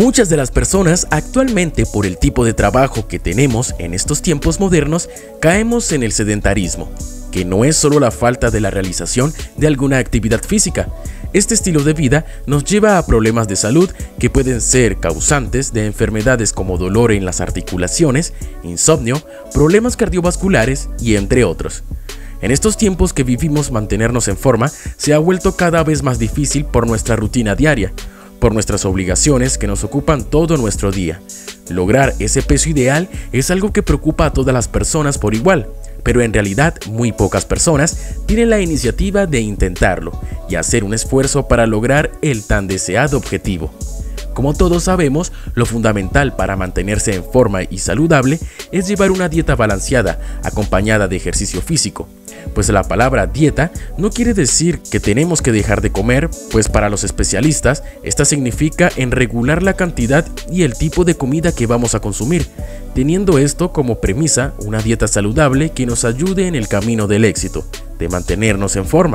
Muchas de las personas actualmente, por el tipo de trabajo que tenemos en estos tiempos modernos, caemos en el sedentarismo, que no es solo la falta de la realización de alguna actividad física. Este estilo de vida nos lleva a problemas de salud que pueden ser causantes de enfermedades como dolor en las articulaciones, insomnio, problemas cardiovasculares y entre otros. En estos tiempos que vivimos, mantenernos en forma se ha vuelto cada vez más difícil por nuestra rutina diaria, por nuestras obligaciones que nos ocupan todo nuestro día. Lograr ese peso ideal es algo que preocupa a todas las personas por igual, pero en realidad muy pocas personas tienen la iniciativa de intentarlo y hacer un esfuerzo para lograr el tan deseado objetivo. Como todos sabemos, lo fundamental para mantenerse en forma y saludable es llevar una dieta balanceada, acompañada de ejercicio físico. Pues la palabra dieta no quiere decir que tenemos que dejar de comer, pues para los especialistas, esta significa en regular la cantidad y el tipo de comida que vamos a consumir, teniendo esto como premisa una dieta saludable que nos ayude en el camino del éxito, de mantenernos en forma.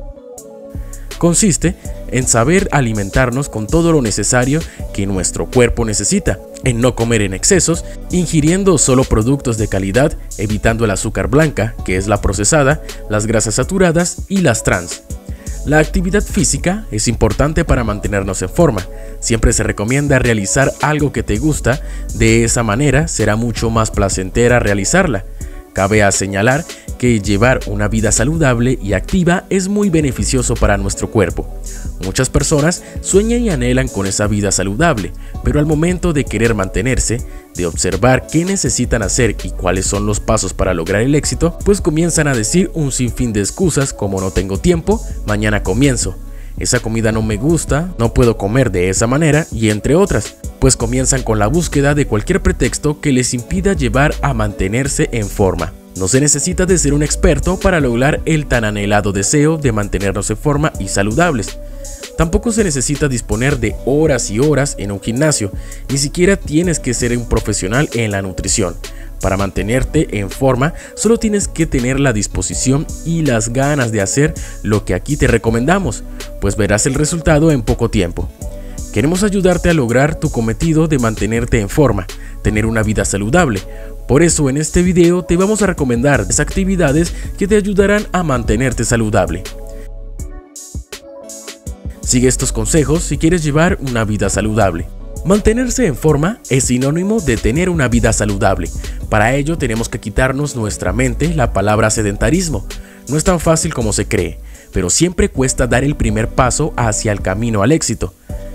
Consiste en saber alimentarnos con todo lo necesario que nuestro cuerpo necesita, en no comer en excesos, ingiriendo solo productos de calidad, evitando el azúcar blanca, que es la procesada, las grasas saturadas y las trans. La actividad física es importante para mantenernos en forma. Siempre se recomienda realizar algo que te gusta, de esa manera será mucho más placentera realizarla. Cabe señalar que llevar una vida saludable y activa es muy beneficioso para nuestro cuerpo. Muchas personas sueñan y anhelan con esa vida saludable, pero al momento de querer mantenerse, de observar qué necesitan hacer y cuáles son los pasos para lograr el éxito, pues comienzan a decir un sinfín de excusas como no tengo tiempo, mañana comienzo, esa comida no me gusta, no puedo comer de esa manera y entre otras, pues comienzan con la búsqueda de cualquier pretexto que les impida llevar a mantenerse en forma. No se necesita de ser un experto para lograr el tan anhelado deseo de mantenernos en forma y saludables. Tampoco se necesita disponer de horas y horas en un gimnasio, ni siquiera tienes que ser un profesional en la nutrición. Para mantenerte en forma, solo tienes que tener la disposición y las ganas de hacer lo que aquí te recomendamos, pues verás el resultado en poco tiempo. Queremos ayudarte a lograr tu cometido de mantenerte en forma, tener una vida saludable. Por eso en este video te vamos a recomendar 10 actividades que te ayudarán a mantenerte saludable. Sigue estos consejos si quieres llevar una vida saludable. Mantenerse en forma es sinónimo de tener una vida saludable. Para ello tenemos que quitarnos nuestra mente la palabra sedentarismo. No es tan fácil como se cree, pero siempre cuesta dar el primer paso hacia el camino al éxito.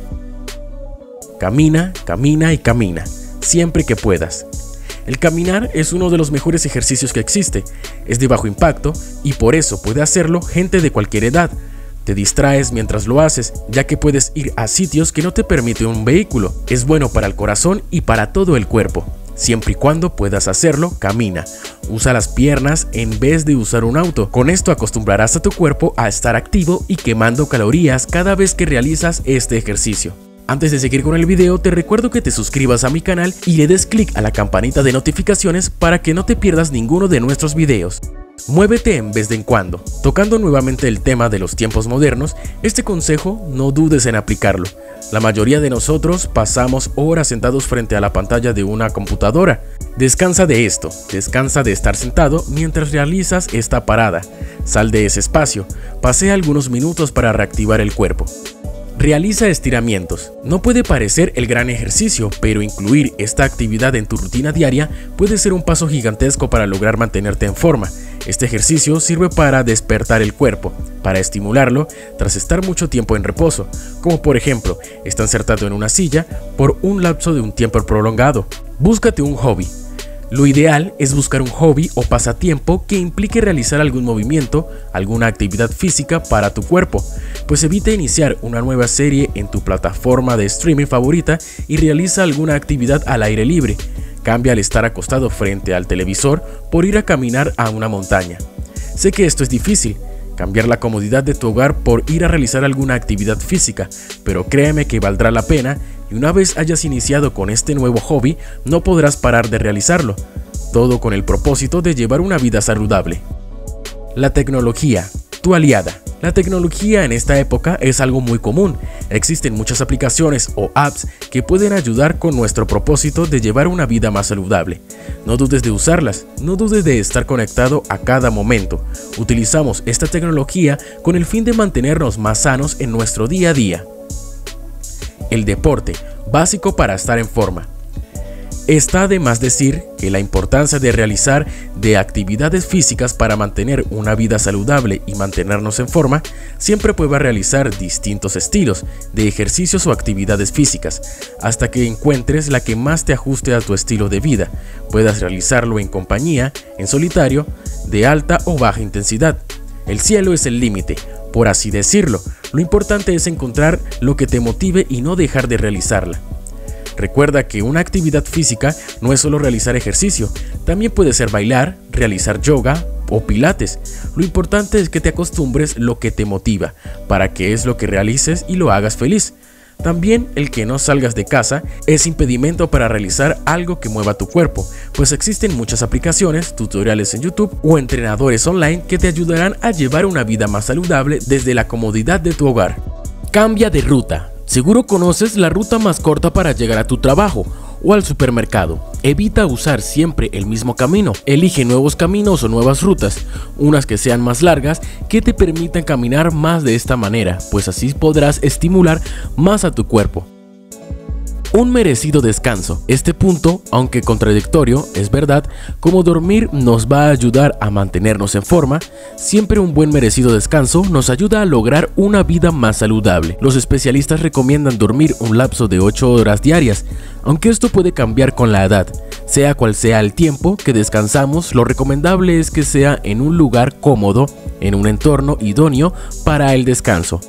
Camina, camina y camina, siempre que puedas. El caminar es uno de los mejores ejercicios que existe, es de bajo impacto y por eso puede hacerlo gente de cualquier edad. Te distraes mientras lo haces, ya que puedes ir a sitios que no te permite un vehículo. Es bueno para el corazón y para todo el cuerpo. Siempre y cuando puedas hacerlo, camina. Usa las piernas en vez de usar un auto. Con esto acostumbrarás a tu cuerpo a estar activo y quemando calorías cada vez que realizas este ejercicio. Antes de seguir con el video, te recuerdo que te suscribas a mi canal y le des clic a la campanita de notificaciones para que no te pierdas ninguno de nuestros videos. Muévete en vez de en cuando. Tocando nuevamente el tema de los tiempos modernos, este consejo no dudes en aplicarlo. La mayoría de nosotros pasamos horas sentados frente a la pantalla de una computadora. Descansa de esto, descansa de estar sentado mientras realizas esta parada. Sal de ese espacio, pasea algunos minutos para reactivar el cuerpo. Realiza estiramientos. No puede parecer el gran ejercicio, pero incluir esta actividad en tu rutina diaria puede ser un paso gigantesco para lograr mantenerte en forma. Este ejercicio sirve para despertar el cuerpo, para estimularlo tras estar mucho tiempo en reposo, como por ejemplo, estar sentado en una silla por un lapso de un tiempo prolongado. Búscate un hobby. Lo ideal es buscar un hobby o pasatiempo que implique realizar algún movimiento, alguna actividad física para tu cuerpo, pues evita iniciar una nueva serie en tu plataforma de streaming favorita y realiza alguna actividad al aire libre. Cambia el estar acostado frente al televisor por ir a caminar a una montaña. Sé que esto es difícil, cambiar la comodidad de tu hogar por ir a realizar alguna actividad física, pero créeme que valdrá la pena y una vez hayas iniciado con este nuevo hobby, no podrás parar de realizarlo, todo con el propósito de llevar una vida saludable. La tecnología, tu aliada. La tecnología en esta época es algo muy común. Existen muchas aplicaciones o apps que pueden ayudar con nuestro propósito de llevar una vida más saludable. No dudes de usarlas, no dudes de estar conectado a cada momento. Utilizamos esta tecnología con el fin de mantenernos más sanos en nuestro día a día. El deporte, básico para estar en forma. Está de más decir que la importancia de realizar actividades físicas para mantener una vida saludable y mantenernos en forma, siempre puedes realizar distintos estilos de ejercicios o actividades físicas, hasta que encuentres la que más te ajuste a tu estilo de vida. Puedas realizarlo en compañía, en solitario, de alta o baja intensidad. El cielo es el límite, por así decirlo. Lo importante es encontrar lo que te motive y no dejar de realizarla. Recuerda que una actividad física no es solo realizar ejercicio, también puede ser bailar, realizar yoga o pilates. Lo importante es que te acostumbres lo que te motiva, para que es lo que realices y lo hagas feliz. También el que no salgas de casa es impedimento para realizar algo que mueva tu cuerpo, pues existen muchas aplicaciones, tutoriales en YouTube o entrenadores online que te ayudarán a llevar una vida más saludable desde la comodidad de tu hogar. Cambia de ruta. Seguro conoces la ruta más corta para llegar a tu trabajo o al supermercado. Evita usar siempre el mismo camino. Elige nuevos caminos o nuevas rutas, unas que sean más largas, que te permitan caminar más de esta manera, pues así podrás estimular más a tu cuerpo. Un merecido descanso. Este punto, aunque contradictorio, es verdad. Como dormir nos va a ayudar a mantenernos en forma, siempre un buen merecido descanso nos ayuda a lograr una vida más saludable. Los especialistas recomiendan dormir un lapso de 8 horas diarias, aunque esto puede cambiar con la edad. Sea cual sea el tiempo que descansamos, lo recomendable es que sea en un lugar cómodo, en un entorno idóneo para el descanso.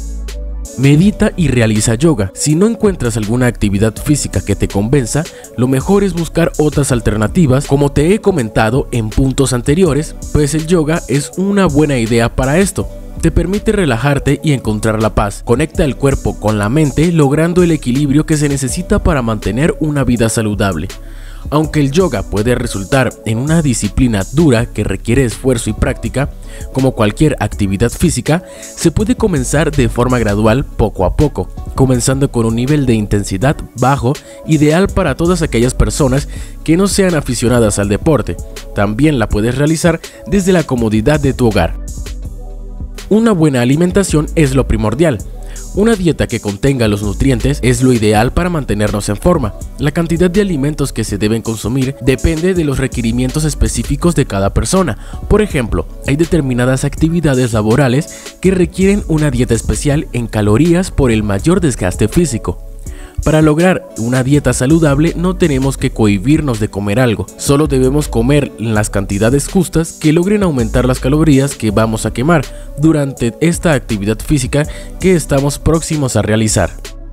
Medita y realiza yoga. Si no encuentras alguna actividad física que te convenza, lo mejor es buscar otras alternativas, como te he comentado en puntos anteriores, pues el yoga es una buena idea para esto. Te permite relajarte y encontrar la paz. Conecta el cuerpo con la mente, logrando el equilibrio que se necesita para mantener una vida saludable. Aunque el yoga puede resultar en una disciplina dura que requiere esfuerzo y práctica, como cualquier actividad física, se puede comenzar de forma gradual poco a poco, comenzando con un nivel de intensidad bajo, ideal para todas aquellas personas que no sean aficionadas al deporte. También la puedes realizar desde la comodidad de tu hogar. Una buena alimentación es lo primordial. Una dieta que contenga los nutrientes es lo ideal para mantenernos en forma. La cantidad de alimentos que se deben consumir depende de los requerimientos específicos de cada persona. Por ejemplo, hay determinadas actividades laborales que requieren una dieta especial en calorías por el mayor desgaste físico. Para lograr una dieta saludable no tenemos que cohibirnos de comer algo, solo debemos comer en las cantidades justas que logren aumentar las calorías que vamos a quemar durante esta actividad física que estamos próximos a realizar.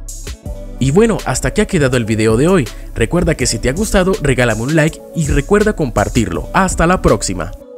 Y bueno, hasta aquí ha quedado el video de hoy. Recuerda que si te ha gustado, regálame un like y recuerda compartirlo. Hasta la próxima.